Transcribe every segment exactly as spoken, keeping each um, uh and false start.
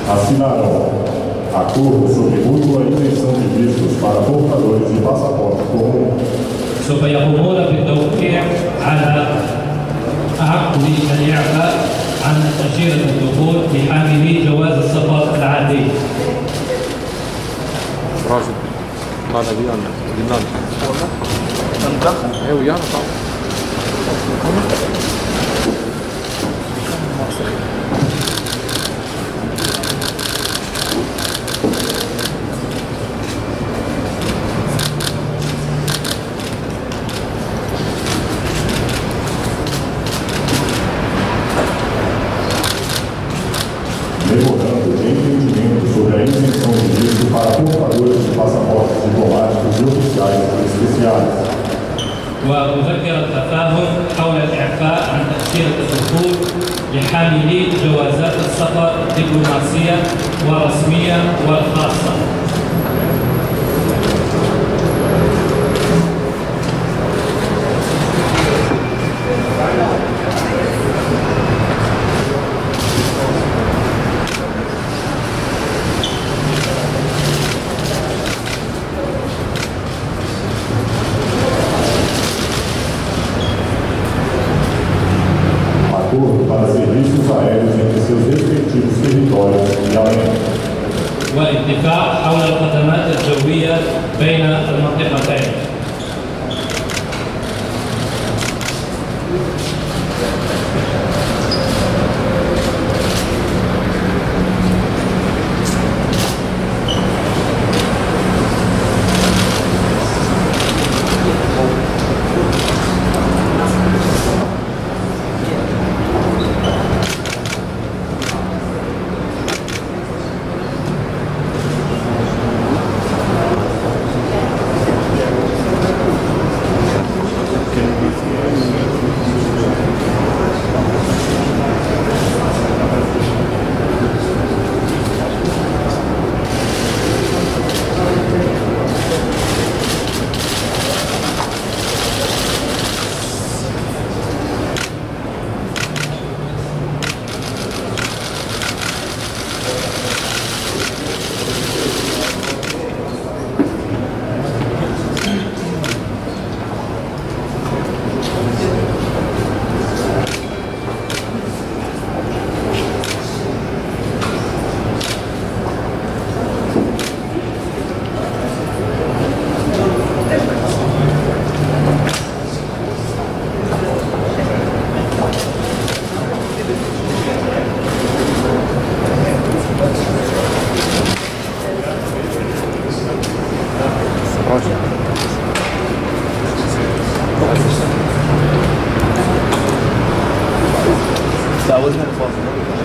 assinarão acordo sobre mútua isenção de vistos para portadores de passaporte comum. سوف يقومون بالتوقيع على عقد الإعفاء عن تأشيرة الدخول لحاملي جواز السفر العادي. راشد ما نبي أنا جنان والله أنت إيه ويانا طبعا Memorando de entendimento sobre a isenção de visto para portadores de passaportes diplomáticos e oficiais especiais. ومذكرة تفاهم حول الإعفاء عن تأشيرة الدخول لحاملي جوازات السفر الدبلوماسية والرسمية والخاصة. Para serviços aéreos entre seus respectivos territórios e além. واتفاق حول الخدمات الجوية بين المنطقتين. That wasn't impossible.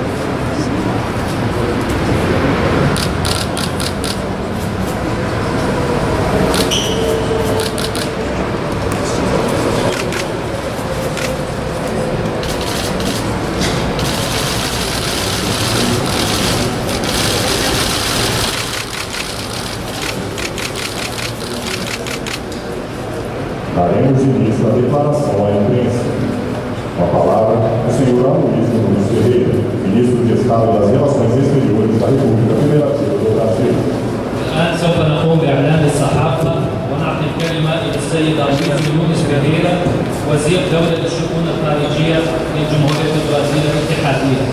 Daremos início à declaração à imprensa. Com a palavra, o senhor Aloysio Nunes Ferreira, ministro de Estado das Relações Exteriores da República Federativa do Brasil. الآن سوف نقوم بإعلان الصحافة ونعطي الكلمة إلى السيد ألويزيو نونيز فيريرا وزير دولة الشؤون الخارجية لجمهورية البرازيل الاتحادية.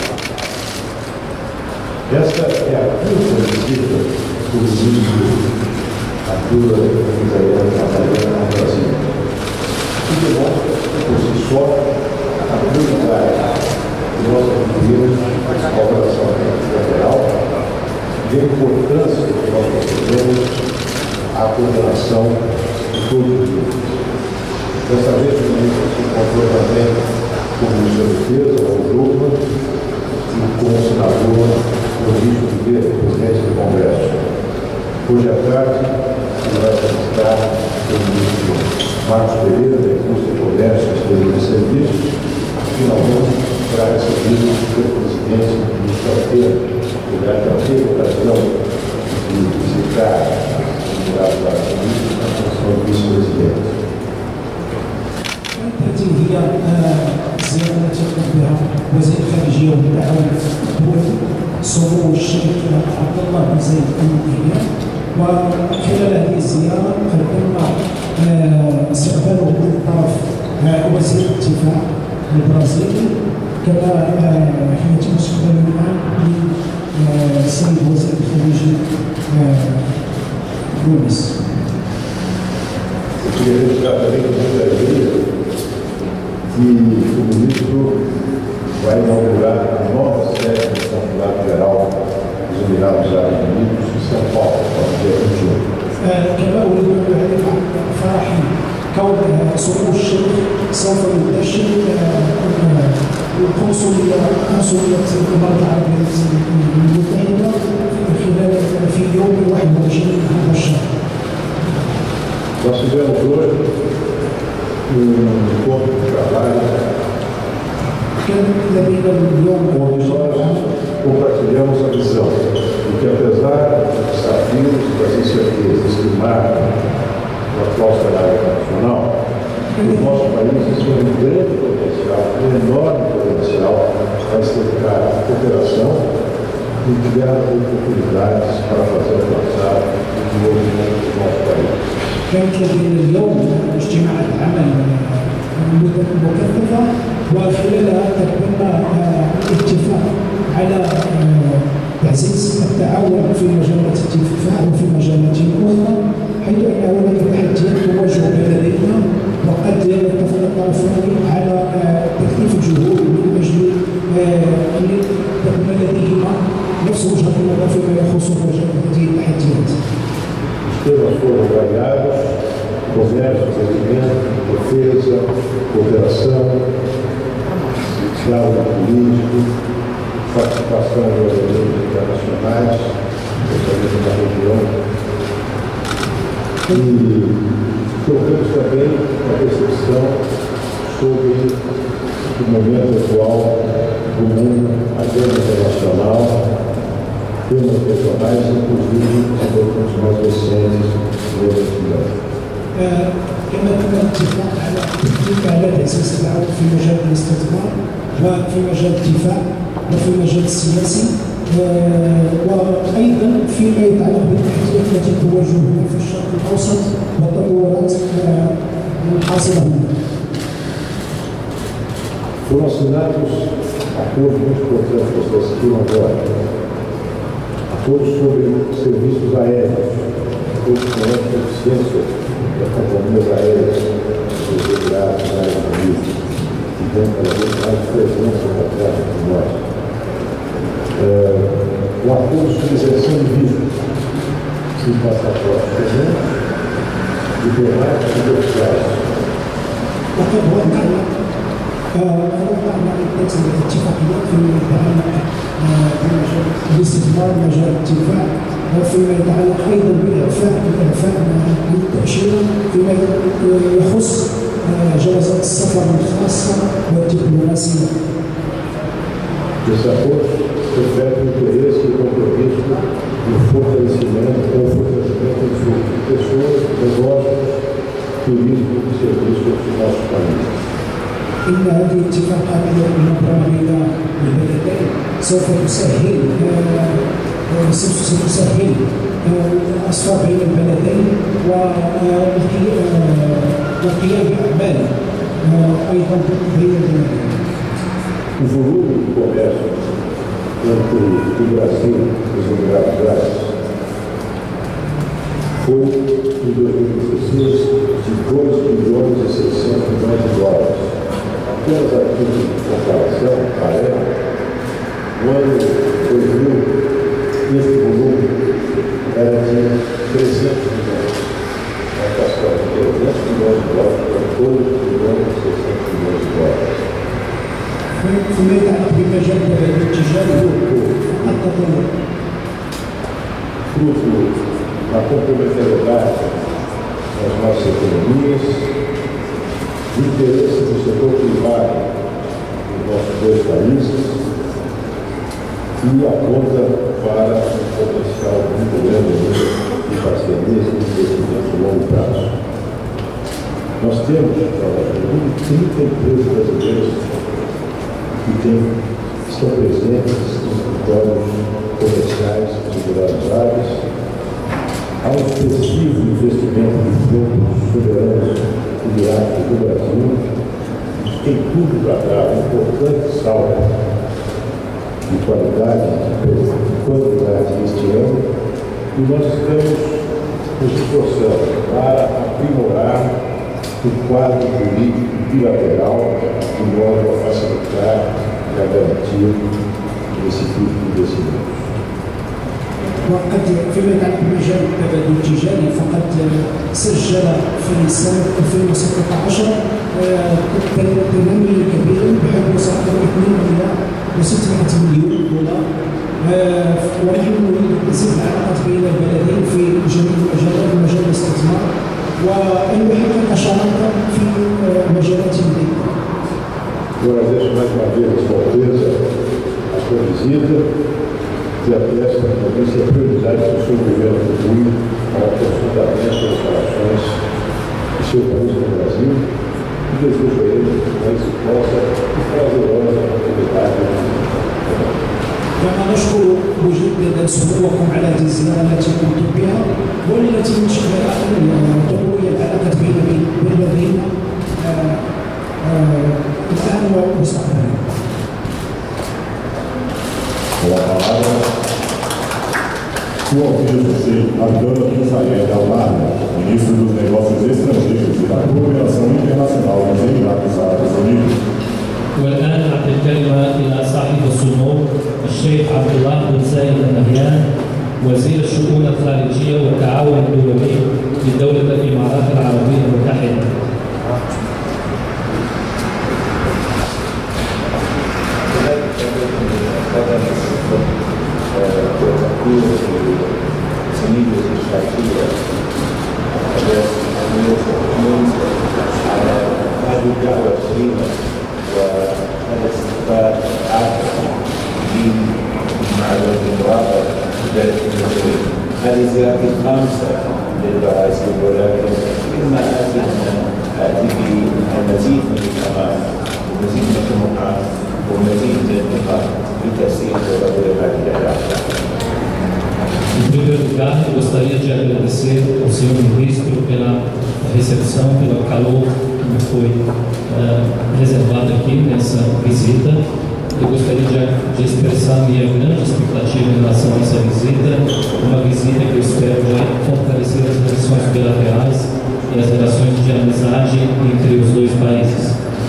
Esta é a quinta visita do ministro Arthur Israel trabalhando no Brasil. Que demonstra, por si só, a prioridade do nosso governo à operação federal e a importância que nós temos à coordenação de todo o mundo. Dessa vez, o ministro se encontrou também com o ministro da Defesa, o Drupa, e com o senador Rodrigo Ribeiro, presidente do Congresso. Hoje à tarde, ele vai visitar o ministro Marcos Pereira, da Indústria, Comércio, Experiência e Serviços, e finalmente será recebido pelo presidente do Ministério Inteiro, que vai ter a ocasião de visitar a unidade da política na função de vice-presidente. تأتي هي زيارة تقوم بها وزير الخارجية والتعاون الدولي سمو الشيخ عبد الله بن زايد النهيان. وخلال هذه الزيارة قدمنا استقباله من طرف وزير الدفاع البرازيلي، كما يتم استقباله الآن من السيد وزير الخارجية يونس. Eu queria registrar também com muita alegria que o ministro vai inaugurar a nova sede do Consulado-Geral dos Emirados Árabes Unidos em São Paulo, no dia vinte e um. كما أريد أن أعلن عن فرحي كون سمو الشيخ سوف يدشن القنصلية قنصلية الإمارات العربية المتحدة خلال في يوم واحد وعشرين هذا الشهر. Nós tivemos hoje um encontro de trabalho onde nós compartilhamos a visão de que, apesar dos desafios e das incertezas que marcam o atual cenário internacional, o nosso país tem um grande potencial, um enorme potencial para cercar a cooperação e criar oportunidades para fazer avançar o desenvolvimento do nosso país. كانت لدينا اليوم اجتماعات عمل مكثفة وخلالها قدمنا اتفاق على تعزيز التعاون في مجالات الدفاع وفي مجالات أخرى، حيث أن هناك تحديات تواجه بلدينا وقد يتفق الطرفان على تكثيف الجهود من أجل أن تكون لديهما نفس وجهة النظر فيما يخص مواجهة هذه التحديات. Os temas foram variados: comércio, desenvolvimento, defesa, cooperação, diálogo político, participação em organismos internacionais, especialmente na região. E trocamos também a percepção sobre o momento atual do mundo, a agenda internacional, temas regionais, inclusive os mais recentes do Ocidente. كما تم الاتفاق على التفكير على تعزيز التعاون في مجال الاستثمار وفي مجال الدفاع وفي المجال السياسي، وايضا فيما يتعلق بالتحديات التي تواجهنا في الشرق الاوسط والتطورات الحاصله هنا. Foram assinados acordos muito importantes que vocês citam agora. Acordos sobre serviços aéreos, acordos com a eficiência das companhias aéreas dos Emirados Árabes Unidos, que tem cada vez mais presença na terra de nós. O acordo sobre isenção de visto, sem passaporte presente, diplomáticos e oficiais. وضعنا عدة اتفاقيات فيما يتعلق بمجال الاستثمار ومجال الدفاع وفيما يتعلق ايضا بالاعفاء الاعفاء عن التاشيره فيما يخص جوازات السفر الخاصه والدبلوماسيه. Esse acordo reflete o interesse e o compromisso no fortalecimento ou fortalecimento de pessoas, negócios, turismo e serviços do nosso país. إن هذه الاتفاقات المبرمة بين البلدين سوف تسهل سوف تسهل الأسفار بين البلدين والقيام بأعمال أيضا بين البلدين. O volume do comércio entre o Brasil e os Emirados Árabes foi, em dois mil e dezesseis, de dois bilhões e seiscentos milhões de dólares. Apenas aqui de comparação, a época, no ano dois mil, esse volume era de trezentos milhões. Nós passamos de trezentos milhões de dólares para dois bilhões e seiscentos milhões de dólares. فيما يتعلق بمجال التجارة والتطور. Fruto da complementariedade das nossas economias, do interesse do setor privado dos nossos dois países e aponta para um potencial muito grande de parcerias e investimento a longo prazo. Nós temos, trinta empresas brasileiras que tem, estão presentes em escritórios comerciais seguradas áreas, há um expressivo investimento de fundos soberanos federados do Brasil, tem tudo para dar um importante salto de qualidade e quantidade este ano, e nós estamos nos esforçando para aprimorar o quadro político bilateral de modo a facilitar e a garantir esse tipo de investimento. وقد فيما يتعلق بمجال التبادل التجاري فقد سجل في سنة ألفين وستة عشر تنمي كبيرا بحيث وصل إلى اثنين مليار وستمائة مليون دولار، ونحن نريد تزيد العلاقات بين البلدين في جميع المجالات، مجال الاستثمار وأن يحقق شراكة في مجالات جديدة. Agradeço mais uma vez a sua Alteza, a sua visita, e esta notícia é prioridade que o seu governo contribui ao aprofundamento das relações do seu país com o Brasil, e desejo a ele uma exitosa e prazerosa atividade. كما نشكر مجددا سموكم على هذه الزياره التي قمتم بها والتي من شانها تقوي العلاقات بين البلدين الان ومستقبلا. Com a palavra, sua Alteza Sheikh Abdullah bin Zayed Al Nahyan, ministro dos Negócios Estrangeiros e da Cooperação Internacional dos Emirados Árabes Unidos. والآن أعطي الكلمة إلى صاحب السمو الشيخ عبد الله بن زايد آل نهيان وزير الشؤون الخارجية والتعاون الدولي لدولة الإمارات العربية المتحدة. وهذا استقبال عاطفي مع الوزراء ذلك المسؤولين. هذه زيارتي الخامسة للبرازيل، ولكن كما آتي آتي بمزيد من الكمال ومزيد من الطموحات ومزيد من الثقة لتسيير وتطوير هذه العلاقات. Em primeiro lugar, eu gostaria de agradecer ao senhor ministro pela recepção, pelo calor que me foi uh, reservado aqui nessa visita. Eu gostaria de, de expressar minha grande expectativa em relação a essa visita, uma visita que eu espero já fortalecer as relações bilaterais e as relações de amizade entre os dois países.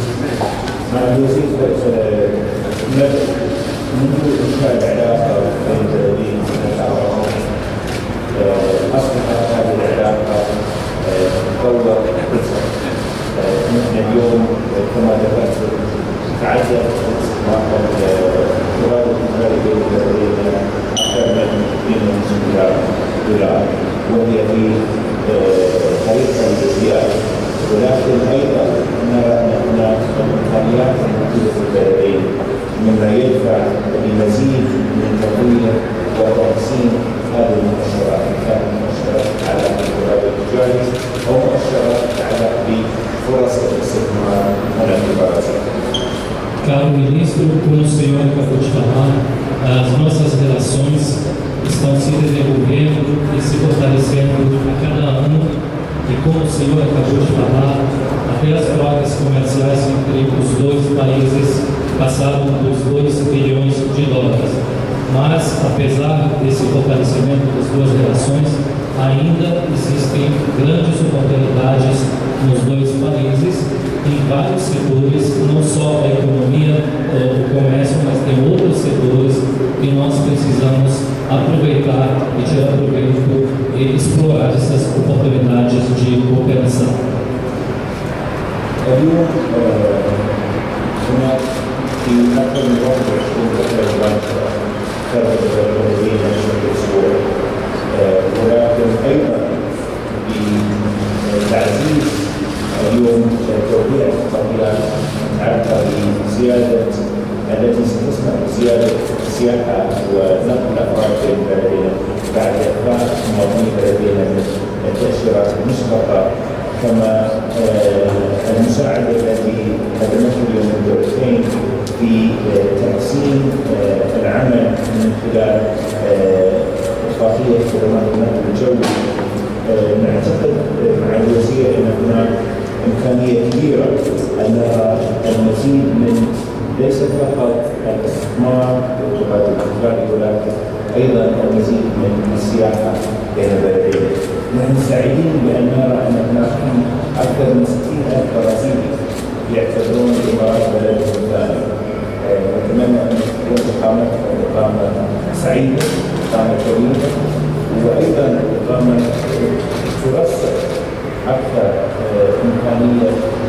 أصبحت هذه العلاقة تطور قصة. نحن اليوم كما ذكرت تعدد الاستثمارات ترابط التجاري بين البلدين أكثر من اثنين ونصف مليار دولار، وهي في طريقة الازدياد، ولكن أيضا نرى أن هناك إمكانيات موجودة في البلدين مما يدفع لمزيد من تطوير وتحسين هذه المؤشرات، إن كانت مؤشرات تتعلق بالتبادل التجاري أو مؤشرات تتعلق بفرص الاستثمار هنا في البرازيل. Caro ministro, como o senhor acabou de falar, as nossas relações estão se desenvolvendo e se fortalecendo a cada ano, e como o senhor acabou de falar, até as trocas comerciais entre os dois países passaram dos dois bilhões de dólares. Mas, apesar desse fortalecimento das duas relações, ainda existem grandes oportunidades nos dois países, em vários setores, não só a economia, o comércio, mas tem outros setores que nós precisamos aproveitar e tirar proveito e explorar essas oportunidades de cooperação. اليوم هناك في أكثر من واحد وعشرين دولة خارج البلدين بشكل أسبوع، ولكن أيضا بتعزيز اليوم توقيع اتفاقيات متعلقة بزيادة التي ستسمح بزيادة السياحة ونقل الأفراد بين البلدين بعد إخراج مواطني البلدين من التأشيرات المسبقة، كما المساعدة التي قدمته اليوم الدولتين في تحسين العمل من خلال الاستثمار والتقدم التجاري، ولكن ايضا المزيد من السياحه بين البلدين. نحن سعيدين بان نرى ان هناك اكثر من ستين الف برازيلي يعتبرون الامارات بلدهم الثاني. نتمنى ان تكون اقامتهم اقامه سعيده، اقامه كريمه، وايضا اقامه توسع اكثر امكانيه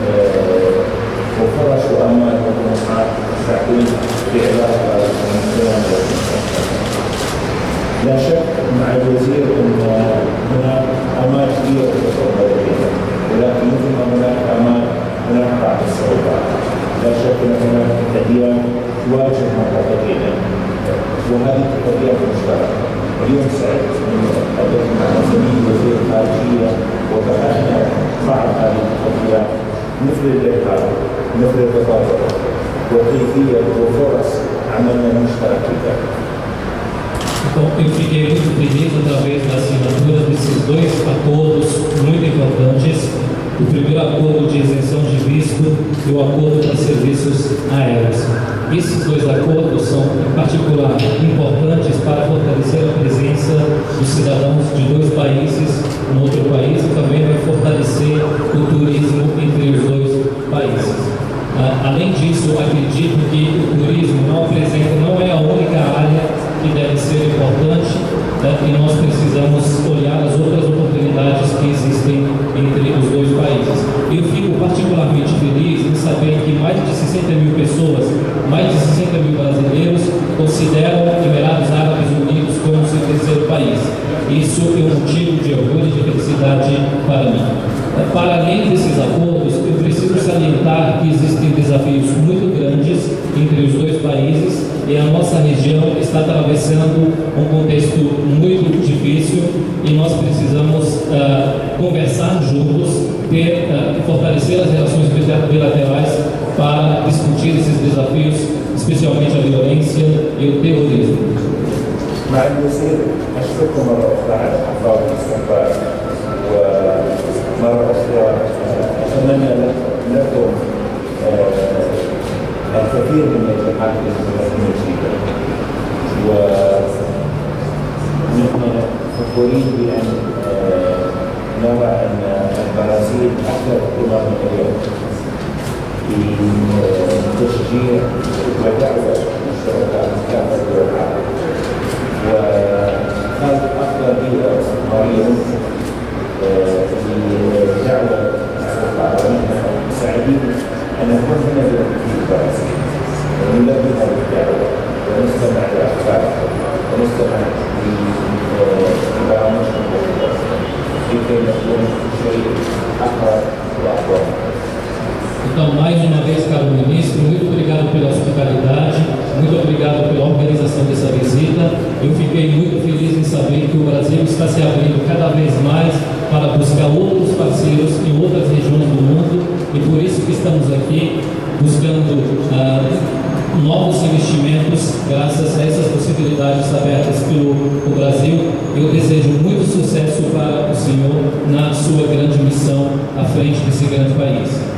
وفرص وامال وطموحات الساكنين في علاقه المنطقه. لا شك مع الوزير ان هناك امال كبيره تتطلب اليها، ولكن مثل ما هناك امال هناك بعض الصعوبات. لا شك ان هناك تحديات تواجه منطقتنا، وهذه التحديات مشتركه. اليوم سعدت ان حدثت مع زميلي وزير الخارجيه وبحثنا بعض هذه التحديات مثل الارهاب، مثل التطرف، وكيفيه وفرص عملنا المشترك بذلك. Bom, eu fiquei muito feliz através da assinatura desses dois acordos muito importantes. O primeiro acordo de isenção de visto e o acordo para serviços aéreos. Esses dois acordos são, em particular, importantes para fortalecer a presença dos cidadãos de dois países no outro país e também vai fortalecer o turismo entre os dois países. Uh, além disso, acredito que o turismo não apresenta, não é a única área que deve ser importante, né, e nós precisamos olhar as outras oportunidades que existem entre os dois países. Eu fico particularmente feliz em saber que mais de sessenta mil pessoas, mais de sessenta mil brasileiros consideram Emirados Árabes Unidos como seu terceiro país. Isso é um motivo de orgulho e de felicidade para mim. Para além desses acordos, eu preciso salientar que existem desafios muito grandes entre os dois países e a nossa região está atravessando um contexto muito difícil e nós precisamos uh, conversar juntos, ter, uh, fortalecer as relações bilaterais para discutir esses desafios, especialmente a violência e o terrorismo. مع الوزير أشكركم مرة أخرى على حفاظ الاستقبال، ومرة أخرى أتمنى لكم الكثير من النجاحات الجديدة، ونحن فخورين بأن نرى أن البرازيل أكثر اهتماما اليوم بتشجيع ودعوة الشركاء كافة دول العالم، وهذا أفضل بيئة استثمارية لدعوة الشركاء. ونحن سعيدين أن نكون هنا في البرازيل ونلبي هذه الدعوة ونستمع لأخبارهم ونستمع لبرامجهم لكي نكون شيء أقرب وأقوى. Então, mais uma vez, caro ministro, muito obrigado pela hospitalidade, muito obrigado pela organização dessa visita. Eu fiquei muito feliz em saber que o Brasil está se abrindo cada vez mais para buscar outros parceiros em outras regiões do mundo e por isso que estamos aqui buscando uh, novos investimentos graças a essas possibilidades abertas pelo o Brasil. Eu desejo muito sucesso para o senhor na sua grande missão à frente desse grande país.